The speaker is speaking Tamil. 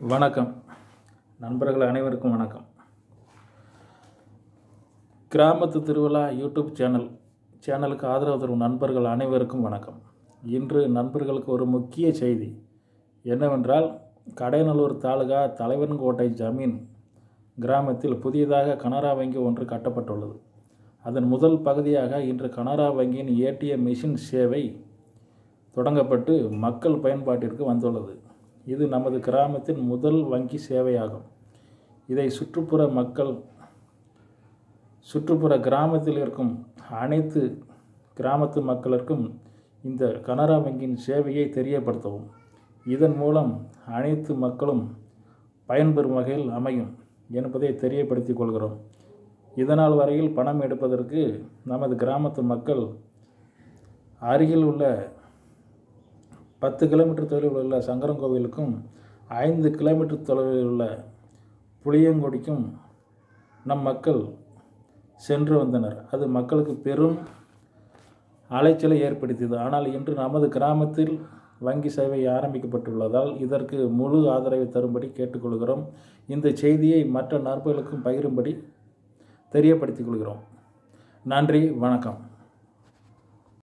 வணக்கம் நண்பர்கள் அனைவருக்கும் வணக்கம். கிராமத்து திருவிழா யூடியூப் சேனலுக்கு ஆதரவு தரும் நண்பர்கள் அனைவருக்கும் வணக்கம். இன்று நண்பர்களுக்கு ஒரு முக்கிய செய்தி என்னவென்றால், கடையநல்லூர் தாலுகா தலைவன்கோட்டை ஜமீன் கிராமத்தில் புதியதாக கனரா வங்கி ஒன்று கட்டப்பட்டுள்ளது. அதன் முதல் பகுதியாக இன்று கனரா வங்கியின் ஏடிஎம் மிஷின் சேவை தொடங்கப்பட்டு மக்கள் பயன்பாட்டிற்கு வந்துள்ளது. இது நமது கிராமத்தின் முதல் வங்கி சேவையாகும். இதை சுற்றுப்புற கிராமத்தில் இருக்கும் அனைத்து கிராமத்து மக்களுக்கும் இந்த கனரா வங்கியின் சேவையை தெரியப்படுத்தவும். இதன் மூலம் அனைத்து மக்களும் பயன்பெறும் வகையில் அமையும் என்பதை தெரியப்படுத்திக் கொள்கிறோம். இதனால் வரையில் பணம் எடுப்பதற்கு நமது கிராமத்து மக்கள் அருகில் உள்ள 10 கிலோமீட்டர் தொலைவில் உள்ள சங்கரன்கோவிலுக்கும் 5 கிலோமீட்டர் தொலைவில் உள்ள புளியங்குடிக்கும் நம் மக்கள் சென்று வந்தனர். அது மக்களுக்கு பெரும் அலைச்சலை ஏற்படுத்தியது. ஆனால் இன்று நமது கிராமத்தில் வங்கி சேவை ஆரம்பிக்கப்பட்டுள்ளதால் இதற்கு முழு ஆதரவை தரும்படி கேட்டுக்கொள்கிறோம். இந்த செய்தியை மற்ற நண்பர்களுக்கும் பகிரும்படி தெரியப்படுத்திக் கொள்கிறோம். நன்றி, வணக்கம்.